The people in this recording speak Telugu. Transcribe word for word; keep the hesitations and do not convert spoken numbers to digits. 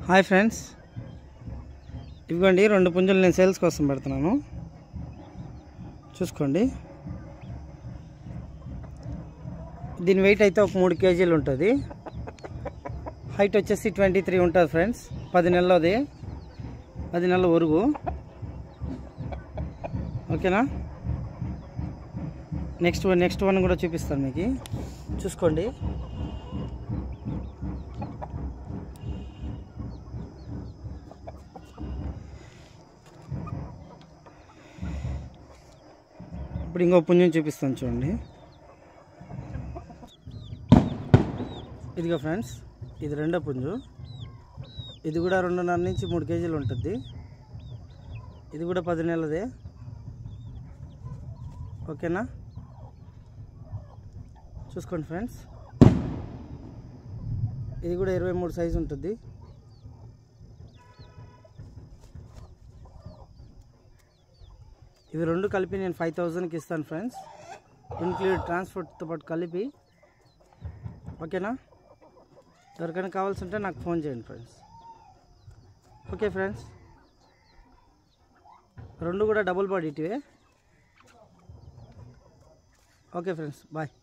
హాయ్ ఫ్రెండ్స్, ఇవ్వండి రెండు పుంజులు నేను సేల్స్ కోసం పెడుతున్నాను. చూసుకోండి, దీని వెయిట్ అయితే ఒక మూడు కేజీలు ఉంటుంది. హైట్ వచ్చేసి ట్వంటీ త్రీ ఉంటుంది ఫ్రెండ్స్. పది నెలలది, పది నెలల ఒరుగు. ఓకేనా? నెక్స్ట్ నెక్స్ట్ వన్ కూడా చూపిస్తాను మీకు. చూసుకోండి, ఇప్పుడు ఇంకో పుంజం చూపిస్తాను చూడండి. ఇదిగో ఫ్రెండ్స్, ఇది రెండో పుంజు. ఇది కూడా రెండున్నర నుంచి మూడు కేజీలు ఉంటుంది. ఇది కూడా పది నెలలదే. ఓకేనా? చూసుకోండి ఫ్రెండ్స్, ఇది కూడా ఇరవై మూడు సైజు ఉంటుంది. ఇవి రెండు కలిపి నేను ఫైవ్ థౌజండ్కి ఇస్తాను ఫ్రెండ్స్, ఇన్క్లూడ్ ట్రాన్స్పోర్ట్తో పాటు కలిపి. ఓకేనా? ఎవరికైనా కావాల్సి ఉంటే నాకు ఫోన్ చేయండి ఫ్రెండ్స్. ఓకే ఫ్రెండ్స్, రెండు కూడా డబుల్ బాడీ ఇటువే. Okay friends, bye.